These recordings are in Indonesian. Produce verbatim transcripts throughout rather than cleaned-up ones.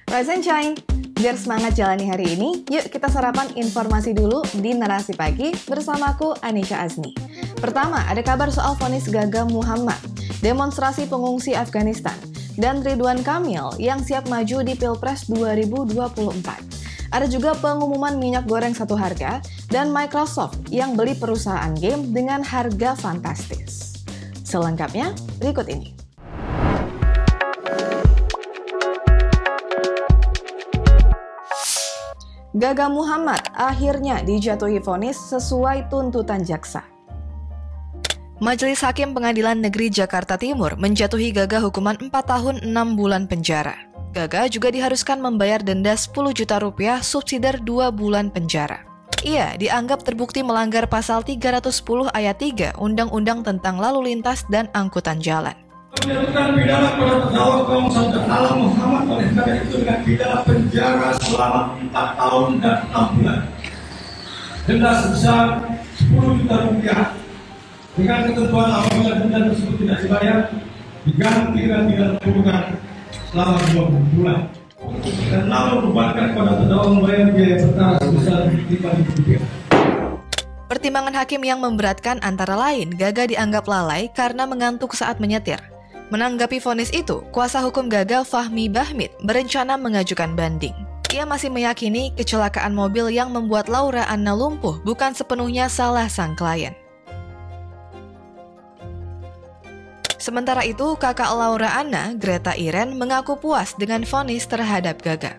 Rise and shine! Biar semangat jalani hari ini, yuk kita sarapan informasi dulu di Narasi Pagi bersamaku Anisha Azni. Pertama, ada kabar soal vonis Gaga Muhammad, demonstrasi pengungsi Afghanistan, dan Ridwan Kamil yang siap maju di Pilpres dua ribu dua puluh empat. Ada juga pengumuman minyak goreng satu harga, dan Microsoft yang beli perusahaan game dengan harga fantastis. Selengkapnya, berikut ini. Gaga Muhammad akhirnya dijatuhi vonis sesuai tuntutan jaksa. Majelis Hakim Pengadilan Negeri Jakarta Timur menjatuhi Gaga hukuman empat tahun enam bulan penjara. Gaga juga diharuskan membayar denda sepuluh juta rupiah subsidiar dua bulan penjara. Ia dianggap terbukti melanggar pasal tiga ratus sepuluh ayat tiga Undang-Undang tentang Lalu Lintas dan Angkutan Jalan. Menjatuhkan pidana pada terdakwa kaum Saudara Muhammad oleh karena itu dengan pidana penjara selama empat tahun dan enam bulan. Denda sebesar sepuluh juta rupiah dengan ketentuan apabila denda tersebut tidak dibayar diganti dengan pidana kurungan selama dua bulan. Dan membebankan pada terdakwa membayar biaya perkara sebesar lima ribu rupiah. Pertimbangan hakim yang memberatkan antara lain Gaga dianggap lalai karena mengantuk saat menyetir. Menanggapi vonis itu, kuasa hukum Gaga Fahmi Bahmid berencana mengajukan banding. Ia masih meyakini kecelakaan mobil yang membuat Laura Anna lumpuh bukan sepenuhnya salah sang klien. Sementara itu, kakak Laura Anna, Greta Iren, mengaku puas dengan vonis terhadap Gaga.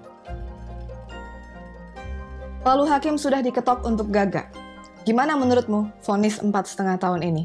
Lalu hakim sudah diketok untuk Gaga. Gimana menurutmu vonis empat setengah tahun ini?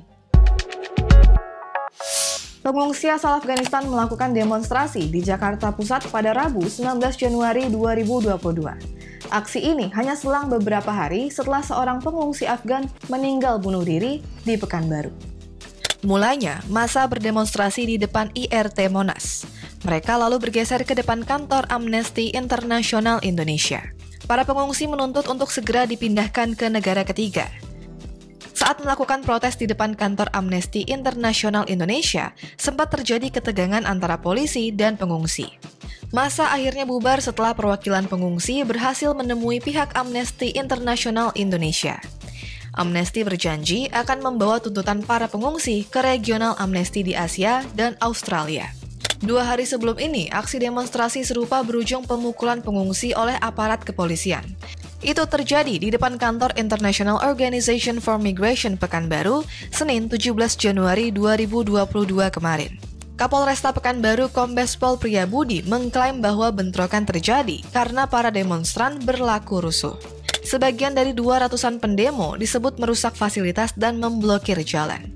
Pengungsi asal Afghanistan melakukan demonstrasi di Jakarta Pusat pada Rabu sembilan belas Januari dua ribu dua puluh dua. Aksi ini hanya selang beberapa hari setelah seorang pengungsi Afgan meninggal bunuh diri di Pekanbaru. Mulanya, massa berdemonstrasi di depan I R T Monas. Mereka lalu bergeser ke depan kantor Amnesty International Indonesia. Para pengungsi menuntut untuk segera dipindahkan ke negara ketiga. Saat melakukan protes di depan kantor Amnesty International Indonesia, sempat terjadi ketegangan antara polisi dan pengungsi. Massa akhirnya bubar setelah perwakilan pengungsi berhasil menemui pihak Amnesty International Indonesia. Amnesty berjanji akan membawa tuntutan para pengungsi ke regional Amnesty di Asia dan Australia. Dua hari sebelum ini, aksi demonstrasi serupa berujung pemukulan pengungsi oleh aparat kepolisian. Itu terjadi di depan kantor International Organization for Migration Pekanbaru, Senin tujuh belas Januari dua ribu dua puluh dua kemarin. Kapolresta Pekanbaru Kombes Pol Priyabudi mengklaim bahwa bentrokan terjadi karena para demonstran berlaku rusuh. Sebagian dari dua ratusan pendemo disebut merusak fasilitas dan memblokir jalan.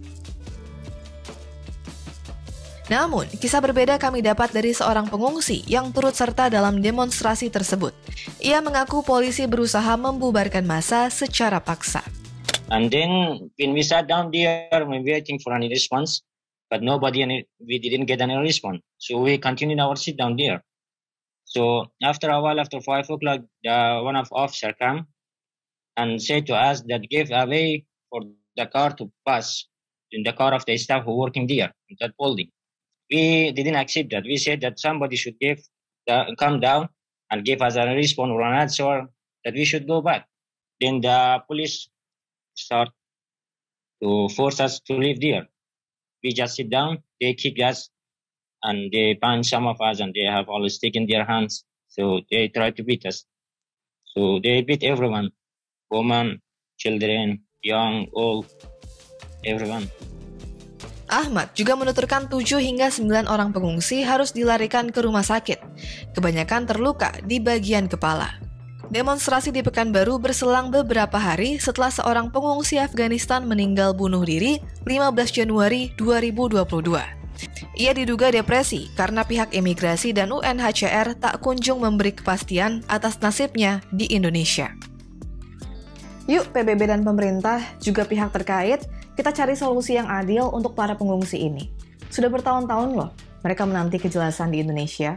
Namun, kisah berbeda kami dapat dari seorang pengungsi yang turut serta dalam demonstrasi tersebut. Ia mengaku polisi berusaha membubarkan massa secara paksa. And then when we sat down there, we were waiting for any response, but nobody, any, we didn't get any response. So we continued our sit down there. So after a while, after five o'clock, the, one of officer came and said to us that give away for the car to pass in the car of the staff who working there in that building. We didn't accept that. We said that somebody should give the, come down and give us a response or an answer that we should go back. Then the police start to force us to leave there. We just sit down, they kick us, and they punch some of us, and they have all a stick in their hands. So they try to beat us. So they beat everyone, women, children, young, old, everyone. Ahmad juga menuturkan tujuh hingga sembilan orang pengungsi harus dilarikan ke rumah sakit. Kebanyakan terluka di bagian kepala. Demonstrasi di Pekanbaru berselang beberapa hari setelah seorang pengungsi Afghanistan meninggal bunuh diri lima belas Januari dua ribu dua puluh dua. Ia diduga depresi karena pihak imigrasi dan U N H C R tak kunjung memberi kepastian atas nasibnya di Indonesia. Yuk P B B dan pemerintah, juga pihak terkait, kita cari solusi yang adil untuk para pengungsi ini. Sudah bertahun-tahun loh, mereka menanti kejelasan di Indonesia.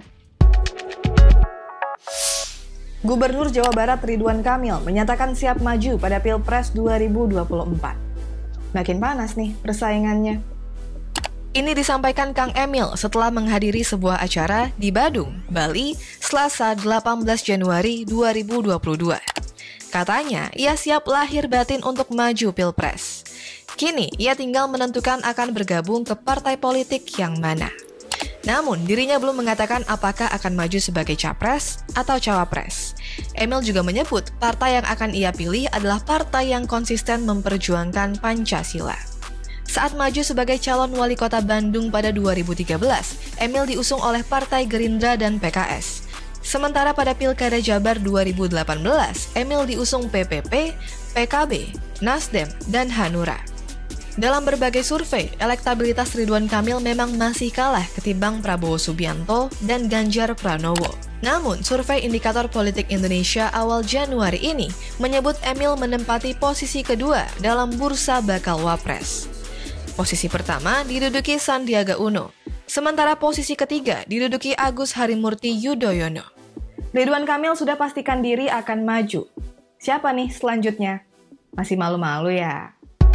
Gubernur Jawa Barat Ridwan Kamil menyatakan siap maju pada Pilpres dua ribu dua puluh empat. Makin panas nih persaingannya. Ini disampaikan Kang Emil setelah menghadiri sebuah acara di Badung, Bali, Selasa delapan belas Januari dua ribu dua puluh dua. Katanya, ia siap lahir batin untuk maju Pilpres. Kini, ia tinggal menentukan akan bergabung ke partai politik yang mana. Namun, dirinya belum mengatakan apakah akan maju sebagai capres atau cawapres. Emil juga menyebut partai yang akan ia pilih adalah partai yang konsisten memperjuangkan Pancasila. Saat maju sebagai calon wali kota Bandung pada dua ribu tiga belas, Emil diusung oleh Partai Gerindra dan P K S. Sementara pada Pilkada Jabar dua ribu delapan belas, Emil diusung P P P, P K B, Nasdem, dan Hanura. Dalam berbagai survei, elektabilitas Ridwan Kamil memang masih kalah ketimbang Prabowo Subianto dan Ganjar Pranowo. Namun, survei Indikator Politik Indonesia awal Januari ini menyebut Emil menempati posisi kedua dalam bursa bakal wapres. Posisi pertama diduduki Sandiaga Uno, sementara posisi ketiga diduduki Agus Harimurti Yudhoyono. Ridwan Kamil sudah pastikan diri akan maju. Siapa nih selanjutnya? Masih malu-malu ya?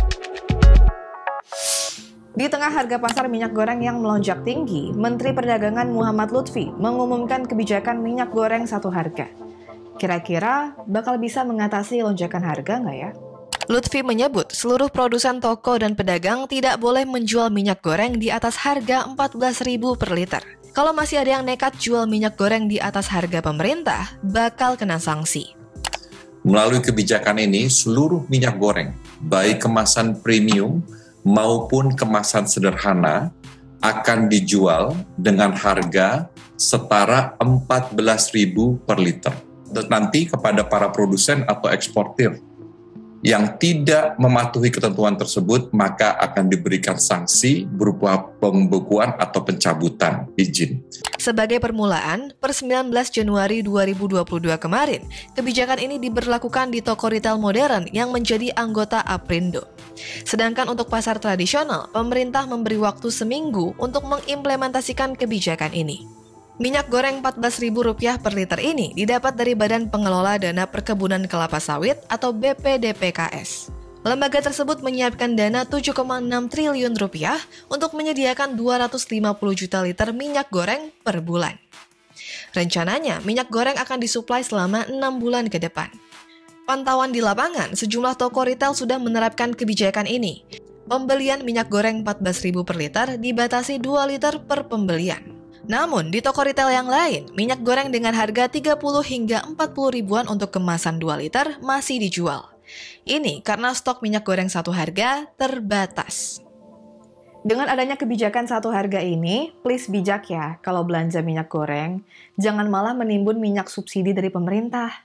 Di tengah harga pasar minyak goreng yang melonjak tinggi, Menteri Perdagangan Muhammad Lutfi mengumumkan kebijakan minyak goreng satu harga. Kira-kira bakal bisa mengatasi lonjakan harga nggak ya? Lutfi menyebut seluruh produsen toko dan pedagang tidak boleh menjual minyak goreng di atas harga empat belas ribu per liter. Kalau masih ada yang nekat jual minyak goreng di atas harga pemerintah, bakal kena sanksi. Melalui kebijakan ini, seluruh minyak goreng, baik kemasan premium maupun kemasan sederhana, akan dijual dengan harga setara empat belas ribu per liter. Nanti kepada para produsen atau eksportir yang tidak mematuhi ketentuan tersebut, maka akan diberikan sanksi berupa pembekuan atau pencabutan izin. Sebagai permulaan, per sembilan belas Januari dua ribu dua puluh dua kemarin, kebijakan ini diberlakukan di toko retail modern yang menjadi anggota Aprindo. Sedangkan untuk pasar tradisional, pemerintah memberi waktu seminggu untuk mengimplementasikan kebijakan ini. Minyak goreng empat belas ribu rupiah per liter ini didapat dari Badan Pengelola Dana Perkebunan Kelapa Sawit atau B P D P K S. Lembaga tersebut menyiapkan dana tujuh koma enam triliun rupiah untuk menyediakan dua ratus lima puluh juta liter minyak goreng per bulan. Rencananya, minyak goreng akan disuplai selama enam bulan ke depan. Pantauan di lapangan, sejumlah toko retail sudah menerapkan kebijakan ini. Pembelian minyak goreng empat belas ribu per liter dibatasi dua liter per pembelian. Namun, di toko retail yang lain, minyak goreng dengan harga tiga puluh hingga empat puluh ribuan untuk kemasan dua liter masih dijual. Ini karena stok minyak goreng satu harga terbatas. Dengan adanya kebijakan satu harga ini, please bijak ya kalau belanja minyak goreng. Jangan malah menimbun minyak subsidi dari pemerintah.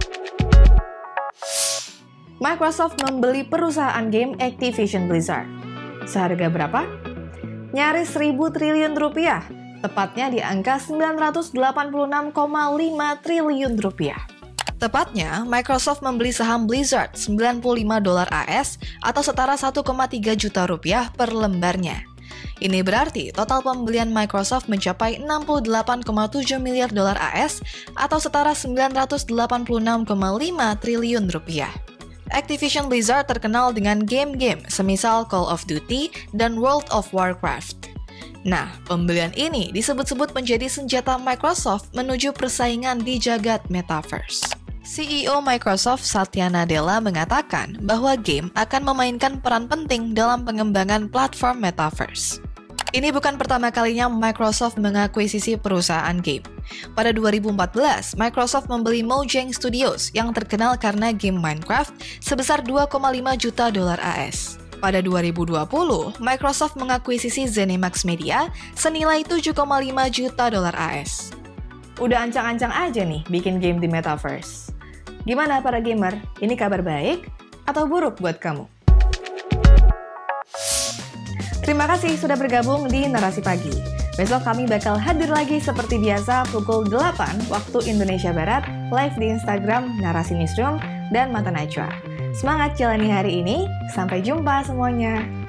Microsoft membeli perusahaan game Activision Blizzard. Seharga berapa? Nyaris seribu triliun rupiah. Tepatnya di angka sembilan ratus delapan puluh enam koma lima triliun rupiah. Tepatnya, Microsoft membeli saham Blizzard sembilan puluh lima dolar A S atau setara satu koma tiga juta rupiah per lembarnya. Ini berarti total pembelian Microsoft mencapai enam puluh delapan koma tujuh miliar dolar A S atau setara sembilan ratus delapan puluh enam koma lima triliun rupiah. Activision Blizzard terkenal dengan game-game semisal Call of Duty dan World of Warcraft. Nah, pembelian ini disebut-sebut menjadi senjata Microsoft menuju persaingan di jagat metaverse. C E O Microsoft Satya Nadella mengatakan bahwa game akan memainkan peran penting dalam pengembangan platform metaverse. Ini bukan pertama kalinya Microsoft mengakuisisi perusahaan game. Pada dua ribu empat belas, Microsoft membeli Mojang Studios yang terkenal karena game Minecraft sebesar dua koma lima juta dolar A S. Pada dua ribu dua puluh, Microsoft mengakuisisi ZeniMax Media senilai tujuh koma lima juta dolar A S. Udah ancang-ancang aja nih bikin game di metaverse. Gimana para gamer? Ini kabar baik atau buruk buat kamu? Terima kasih sudah bergabung di Narasi Pagi. Besok kami bakal hadir lagi seperti biasa pukul delapan waktu Indonesia Barat, live di Instagram Narasi Newsroom dan Mata Najwa. Semangat jalani hari ini, sampai jumpa semuanya.